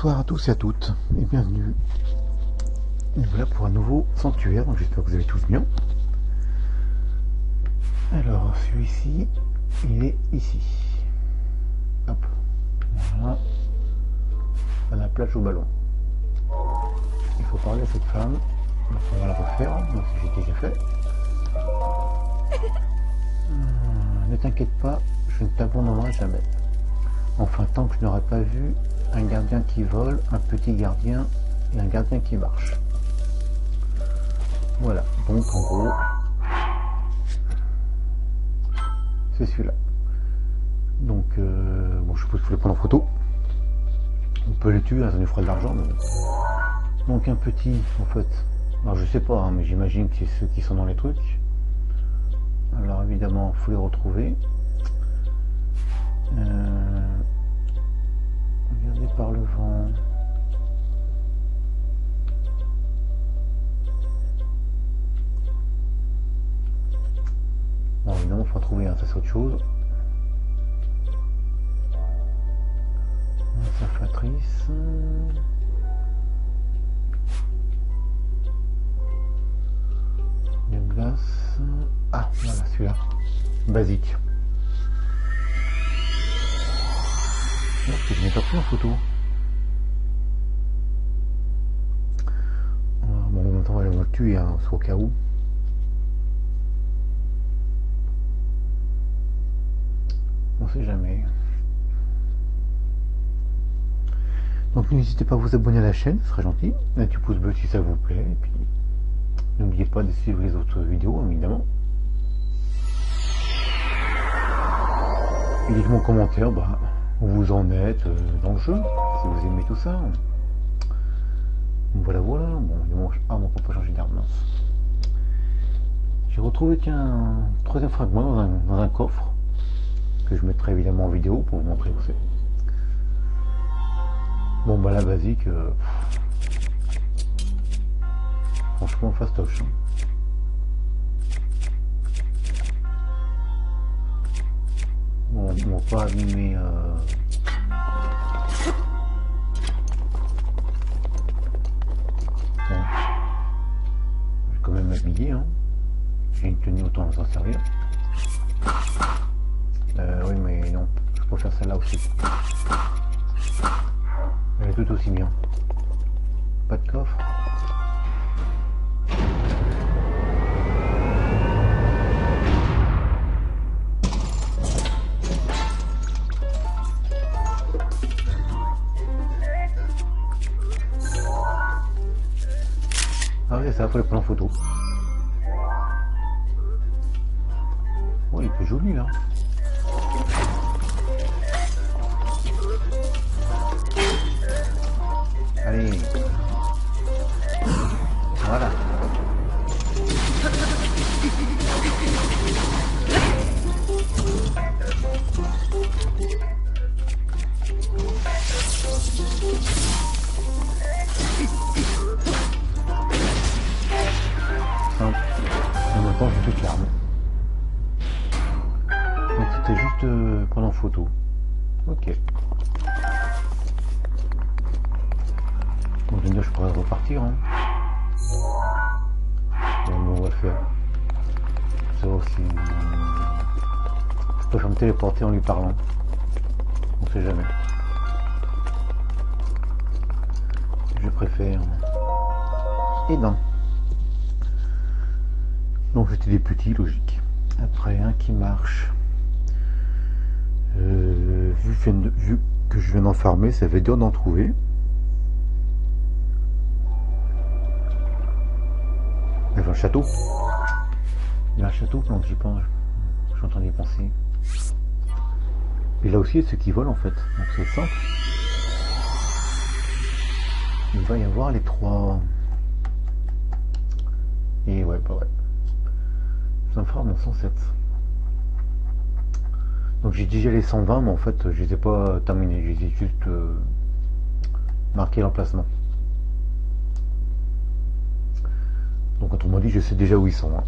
Bonsoir à tous et à toutes et bienvenue. Et voilà pour un nouveau sanctuaire, donc j'espère que vous allez tous bien. Alors celui-ci, il est ici. Hop, voilà. À la plage au ballon. Il faut parler à cette femme, donc on va la refaire, donc j'ai déjà fait. Ne t'inquiète pas, je ne t'abandonnerai jamais. Enfin, tant que je n'aurai pas vu un gardien qui vole, un petit gardien et un gardien qui marche. Voilà, donc en gros, c'est celui-là. Donc, bon, je suppose qu'il faut les prendre en photo. On peut les tuer, hein, ça nous fera de l'argent. Mais... Donc un petit, en fait, alors je sais pas, hein, mais j'imagine que c'est ceux qui sont dans les trucs. Alors évidemment, il faut les retrouver. Regardez par le vent. Bon, évidemment, il faut en trouver un, ça c'est autre chose. Salvatrice. De glace. Ah, voilà celui-là. Basique. Je n'ai pas pris en photo. Bon, en même temps, on va le tuer, hein, au cas où. On sait jamais. Donc n'hésitez pas à vous abonner à la chaîne, ce serait gentil. Un petit pouce bleu si ça vous plaît. Et puis n'oubliez pas de suivre les autres vidéos, évidemment. Et dites-moi en commentaire, bah, où vous en êtes dans le jeu, si vous aimez tout ça. Voilà, voilà. Bon, ah, on peut pas changer d'arme. J'ai retrouvé un troisième fragment dans un coffre que je mettrai évidemment en vidéo pour vous montrer où c'est. Bon, bah la basique, franchement fastoche. Bon, on va pas abîmer. Bon. Je vais quand même m'habiller. Hein. J'ai une tenue, autant s'en servir. Oui, mais non, je préfère celle-là aussi. Elle est tout aussi bien. Pas de coffre. Ah oui, ça, faut les prendre en photo. Oh, il est plus joli là. Allez. Voilà. Simple. En même temps, j'ai toute l'arme. Donc c'était juste prendre en photo. Ok. Donc je pourrais repartir. Hein. Bon, on va faire. Ça aussi. Je peux me téléporter en lui parlant. On sait jamais. Je préfère. Et non. Donc c'était des petits, logique. Après un qui marche. Vu que je viens d'en farmer, ça fait dur d'en trouver. Il y a un château. Il y a un château, donc j'y pense. Je suis en train d'y penser. Et là aussi, il y a ceux qui volent en fait. Donc c'est simple. Il va y avoir les trois. Et ouais, pas ouais. Ça me fera mon 107. Donc j'ai déjà les 120, mais en fait, je les ai pas terminés. Je les ai juste marqué l'emplacement. Donc autrement dit, je sais déjà où ils sont. Hein.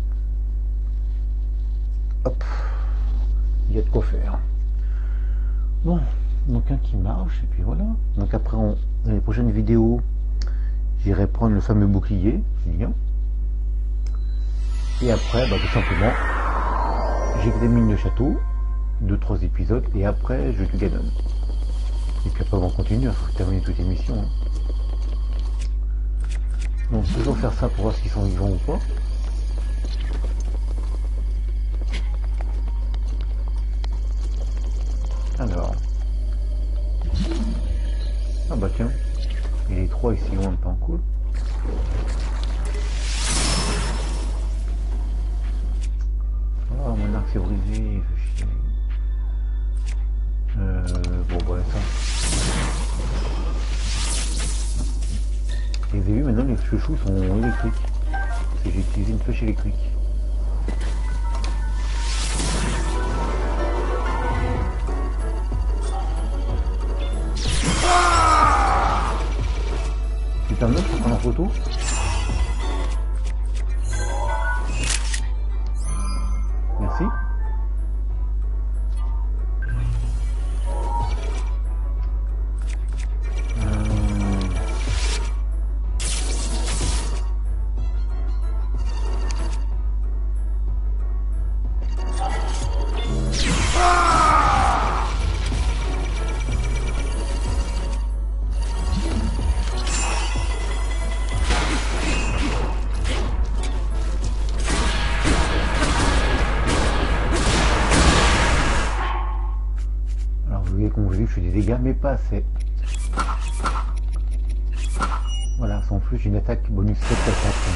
Hop, il y a de quoi faire. Bon, donc un qui marche, et puis voilà. Donc après, dans les prochaines vidéos, j'irai prendre le fameux bouclier, Julien. Et après, tout simplement, j'examine le château, 2-3 épisodes, et après, je te gadonne. Et puis après, on va continuer, il faut terminer toute l'émission. Hein. Donc, toujours faire ça pour voir s'ils sont vivants ou pas. Alors. Ah bah tiens. Et les 3 ici en même temps, cool. Oh, mon arc s'est brisé, il fait chier. Bon, voilà ça. Et vous avez vu, maintenant les chouchous sont électriques. Parce que j'ai utilisé une flèche électrique. Tu t'en notes pour prendre en photo? Merci. Comme vous voyez, je fais des dégâts, mais pas assez. Voilà, sans plus, j'ai une attaque bonus 7 à 4.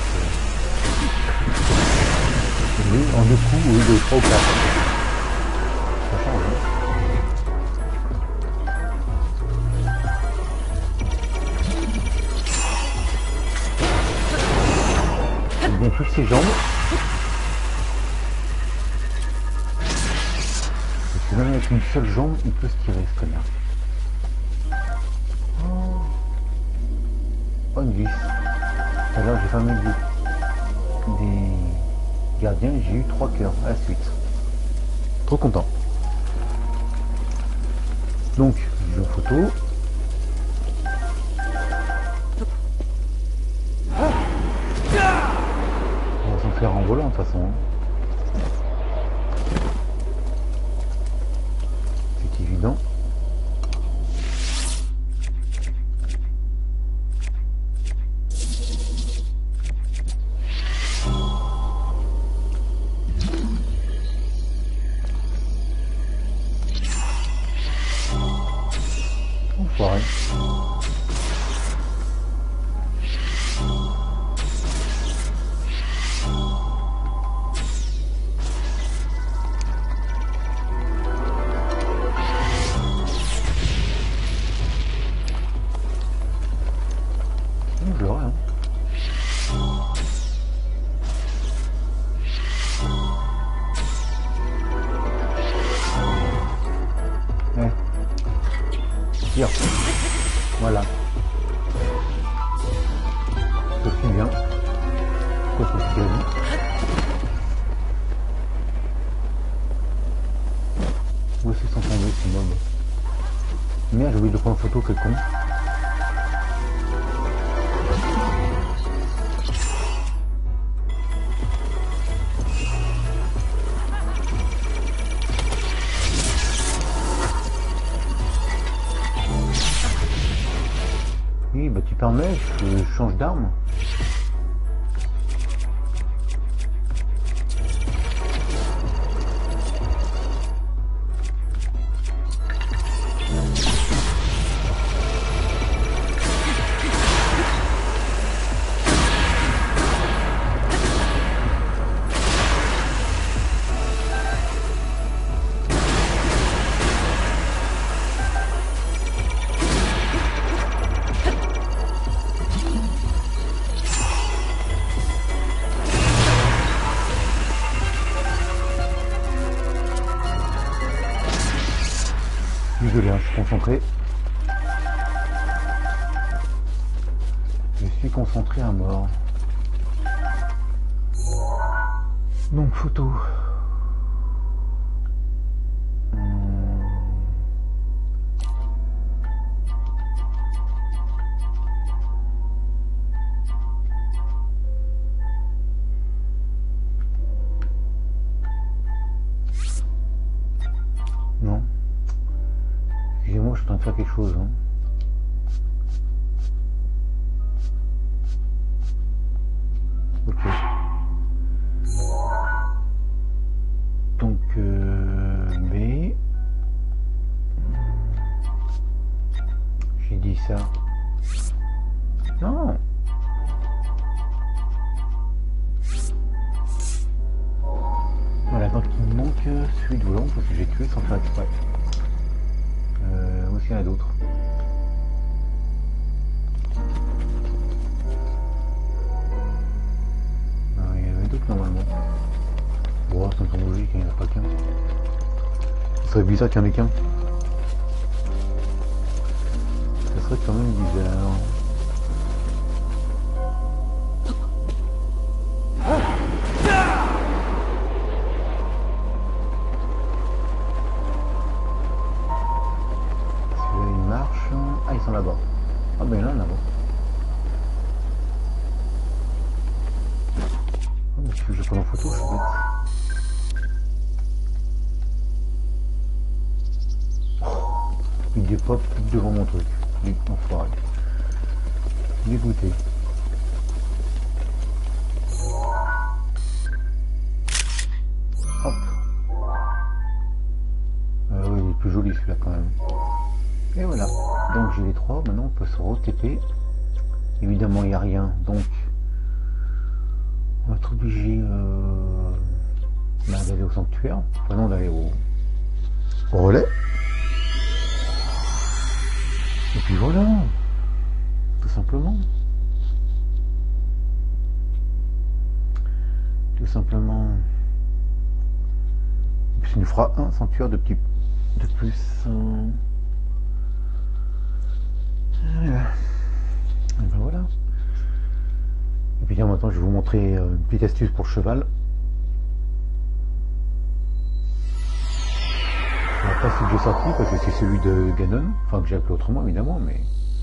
Donc, en 2 coups, au lieu de 3 ou 4. Ça change, hein. Bien toutes ses jambes. Même avec une seule jambe, il peut se tirer, ce connard. Oh, une vis. Alors j'ai fermé des gardiens et j'ai eu 3 cœurs à la suite. Trop content. Donc, je vais en photo. On va s'en faire en volant de toute façon. Évident. Enfoiré. Je l'aurai, hein. Tire. Voilà. Je suis bien. Quoi que tu aies. Où est-ce qu'ils sont tombés ces mobs? Merde, j'ai oublié de prendre une photo, quel con. Oui, bah tu permets, je change d'arme. Désolé, hein, je suis concentré. Je suis concentré à mort. Donc, photo. faire quelque chose. Hein. Ok. Donc, mais j'ai dit ça. Non. Voilà, donc il me manque celui de volant parce que j'ai tué sans faire exprès. Où est-ce qu'il y en a d'autres? Il y en avait d'autres normalement. Bon, ça me semble logique, il n'y en a pas qu'un. Ce serait bizarre qu'il n'y en ait qu'un. Ça serait quand même bizarre. Celui-là il marche. Ah, ils sont là-bas. Ah ben là, là-bas. Oh, mais je prends en photo, je suis bête. Il dépop devant mon truc. Enfoiré. Dégoûté. Hop. Oui, il est plus joli celui-là quand même. Et voilà. Donc j'ai les trois. Maintenant on peut se re-TP. Évidemment il n'y a rien. Donc on va être obligé d'aller au sanctuaire. Enfin non, d'aller au relais. Et puis voilà, tout simplement. Tout simplement. Et puis ça nous fera un sanctuaire de plus. Voilà. Et ben voilà. Et puis en même temps, je vais vous montrer une petite astuce pour le cheval. Pas celui que j'ai sorti parce que c'est celui de Ganon, enfin que j'ai appelé autrement évidemment, mais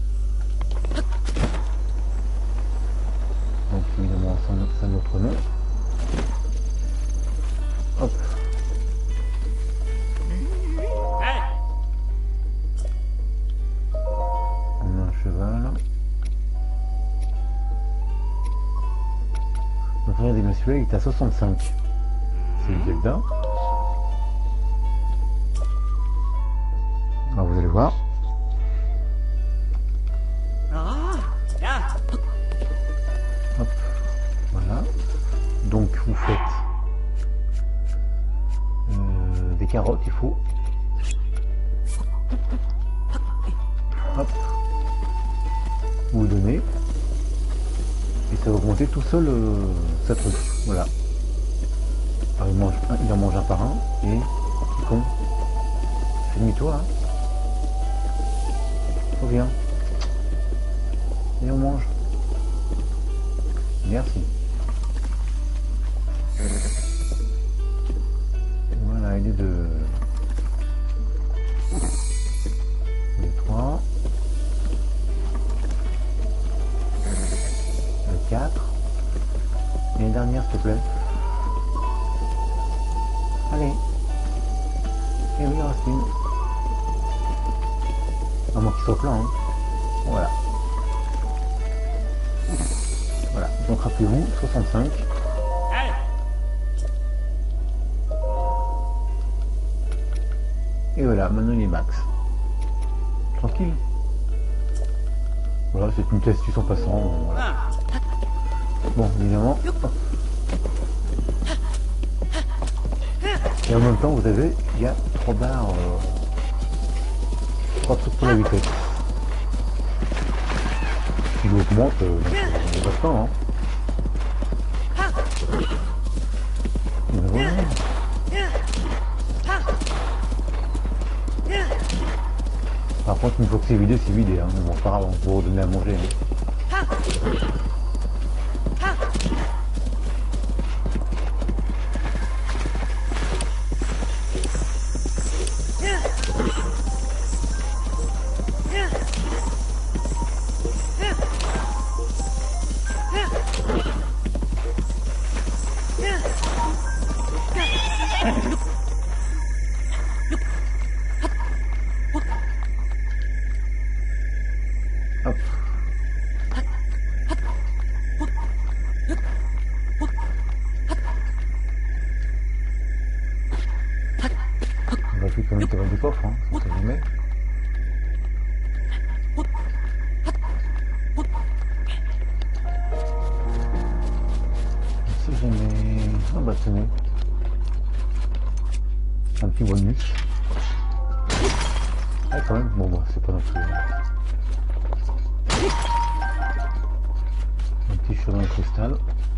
donc évidemment c'est un autre nom. Hop. On a un cheval. Donc regardez, le celui-là il est à 65. C'est le Zelda. Alors vous allez voir. Hop, voilà. Donc vous faites des carottes, il faut. Hop. Vous donnez. Et ça va augmenter tout seul sa truc. Voilà. Alors, il en mange un par un. Et c'est con. C'est demi-toi, hein. Viens. Et on mange. Merci. Voilà, il est deux. Les trois. Le 4. Et une dernière, s'il te plaît. Allez. Et oui, il en reste une. À moins qu'il soit plein, hein. Voilà. Voilà. Donc rappelez-vous, 65. Et voilà, maintenant il est max. Tranquille. Voilà, c'est une astuce en passant. Voilà. Bon, évidemment. Et en même temps, vous avez, il y a 3 barres. 3 trucs pour la vitesse. Si il augmente, on va pas, hein. Mais voilà. Par contre, une fois que c'est vidé, hein. Bon, c'est pas grave, on peut redonner à manger. Hein. vite avec des coffres, hein, ça se jamais. Si jamais... Ah bah tenez. Un petit bonus. Ah quand même, bon bah c'est pas non plus. Un petit chemin de cristal.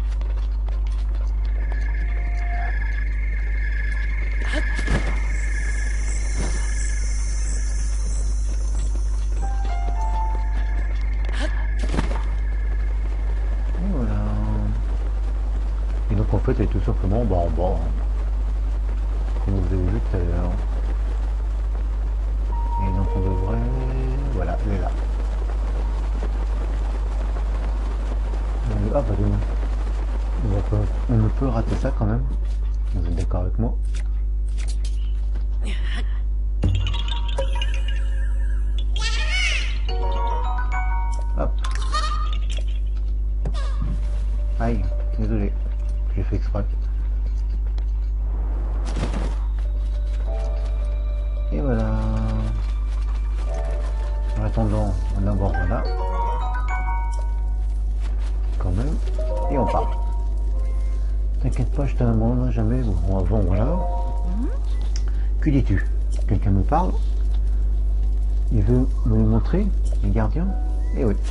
En fait, elle est tout simplement en bas, comme vous avez vu tout à l'heure. Et donc on devrait... Voilà, elle est là. Ah bah on ne peut rater ça quand même. Vous êtes d'accord avec moi? Hop. Aïe, désolé. J'ai fait exprès. Et voilà. En attendant, on aborde là. Quand même. Et on part. T'inquiète pas, je te demanderai jamais. Bon, avant, voilà. Que dis-tu? Quelqu'un me parle? Il veut me le montrer? Les gardiens? Eh oui.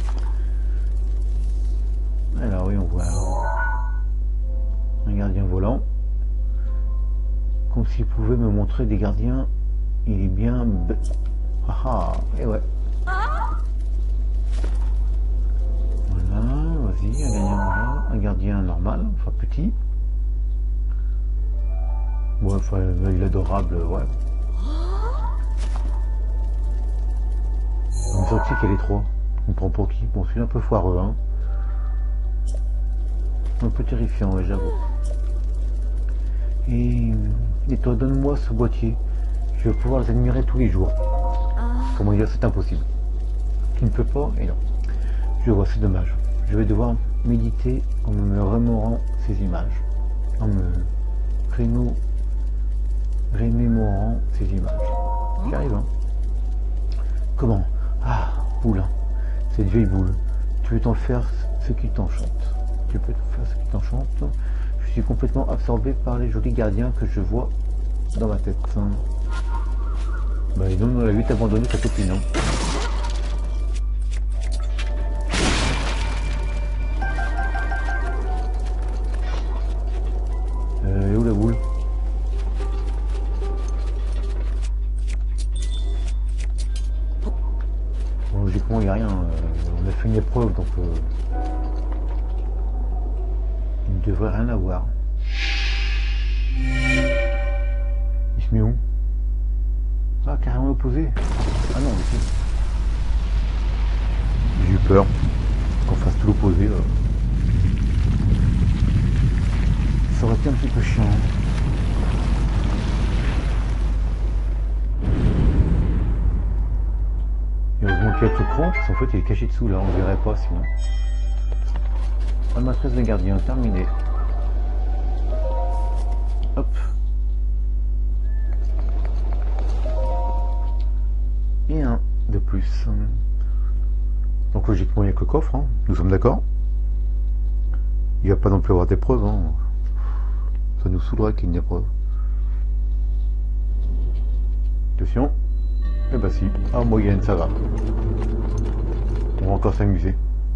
Alors oui, on voit un gardien volant. Comme s'il pouvait me montrer des gardiens. Il est bien... Ah, et ouais. Voilà, vas-y, un gardien normal, enfin petit. Ouais, enfin, il est adorable, ouais. On me sortit qu'elle est trop. On prend pour qui? Bon, c'est un peu foireux, hein. Un peu terrifiant, ouais, j'avoue. Et toi, donne-moi ce boîtier. Je vais pouvoir les admirer tous les jours. Comment dire, c'est impossible. Tu ne peux pas, et non. Je vois, c'est dommage. Je vais devoir méditer en me remémorant ces images. En me remémorant ces images. J'y arrive, hein. Comment? Ah, boule. Cette vieille boule. Tu veux t'en faire ce qui t'enchante. Tu peux t'en faire ce qui t'enchante. Je suis complètement absorbé par les jolis gardiens que je vois dans ma tête. Bah, et donc, on a vite abandonné sa copine, hein. Et où la boule? Bon, logiquement, il n'y a rien. On a fait une épreuve, donc il ne devrait rien avoir. Il se met où? Ah, carrément opposé. Ah non, mais si. J'ai eu peur qu'on fasse tout l'opposé. Ça aurait été un petit peu chiant. Et heureusement qu'il y a tout cran, parce qu'en fait il est caché dessous là, on ne verrait pas sinon. Matrice des gardiens, terminé. Hop. Et un de plus. Donc logiquement il n'y a que le coffre, hein. Nous sommes d'accord. Il ne va pas non plus avoir d'épreuve, hein. Ça nous saoulerait qu'il y ait une épreuve. Attention. Eh bah si, en moyenne ça va. On va encore s'amuser.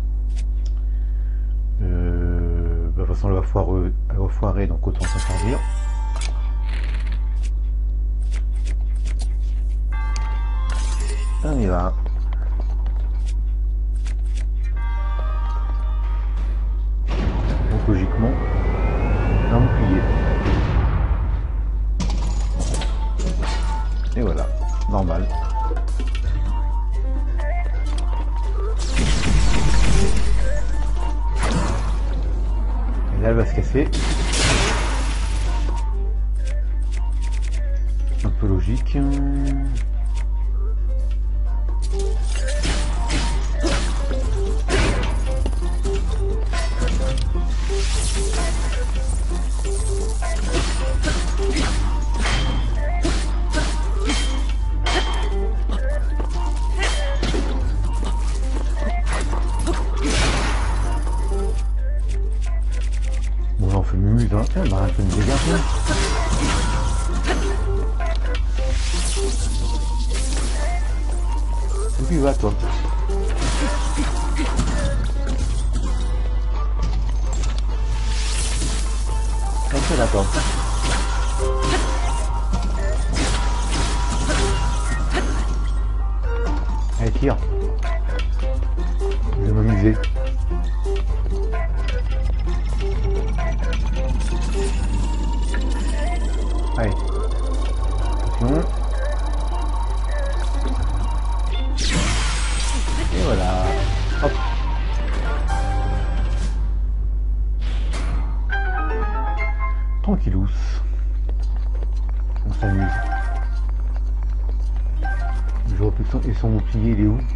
Bah, de toute façon elle va foirer, donc autant s'en servir. On y va. Donc logiquement, un bouclier. Et voilà, normal. Et là elle va se casser. Un peu logique. Tiens, bah un peu de dégâts. Où tu vas toi? Ok, d'accord. Allez, tire. Je vais m'amuser. Allez. Attention. Et voilà. Hop. Tranquillous. On s'amuse. Je vois plus et son bouclier, il est où?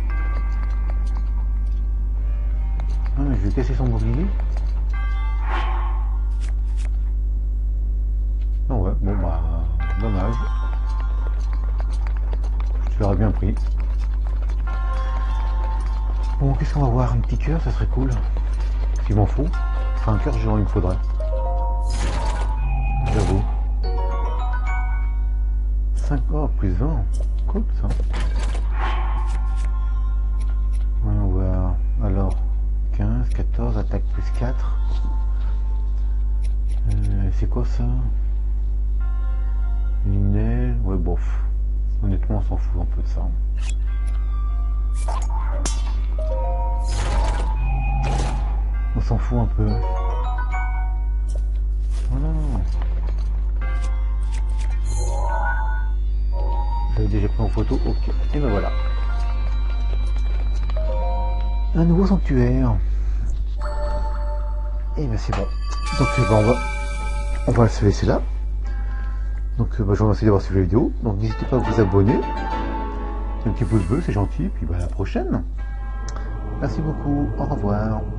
Ah, mais je vais casser son bouclier. Ah ouais, bon bah, dommage. Je te l'aurais bien pris. Bon, qu'est-ce qu'on va voir? Un petit cœur, ça serait cool. S'il m'en faut. Enfin, un cœur géant, il me faudrait. J'avoue. 5, oh, plus 20. Cool, ça. Ouais, on va... Alors, 15, 14, attaque plus 4. C'est quoi ça? Linel, ouais, bof. Honnêtement, on s'en fout un peu de ça. On s'en fout un peu. Voilà. J'avais déjà pris en photo, ok. Et ben voilà. Un nouveau sanctuaire. Et ben c'est bon. Donc ben, on va se laisser là. Donc je vous remercie d'avoir suivi la vidéo. Donc n'hésitez pas à vous abonner. Un petit pouce bleu, c'est gentil. Puis ben, à la prochaine. Merci beaucoup. Au revoir.